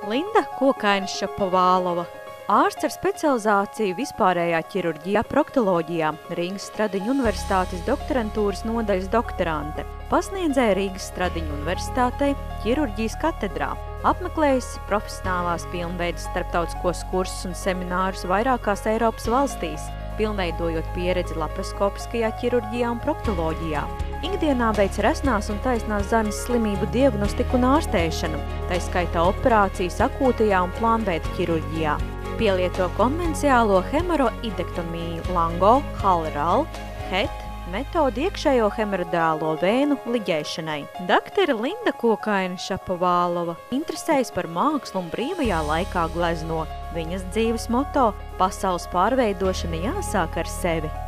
Linda Kokaini-Šapovalova, ārsts ar specializāciju vispārējā ķirurģijā, proktoloģijā, Rīgas Stradiņu universitātes doktorantūras nodaļas doktorante, pasniedzēja Rīgas Stradiņu universitātei ķirurģijas katedrā, apmeklējusi profesionālās pilnveidas starptautiskos kursus un seminārus vairākās Eiropas valstīs, pilnveidojot pieredzi laparoskopiskajā ķirurģijā un proktoloģijā. Ikdienā veic resnās un taisnās zarnas slimību diagnostiku un ārstēšanu, tai skaitā operācijas akūtajā un plānveida ķirurģijā. Pielieto konvenciālo hemoroidektomiju Lango, Halleral, HET metodi iekšējo hemoroidālo vēnu liģēšanai. Daktare Linda Kokaini-Šapovalova interesējas par mākslu un brīvajā laikā glezno. Viņas dzīves moto – pasaules pārveidošana jāsāk ar sevi.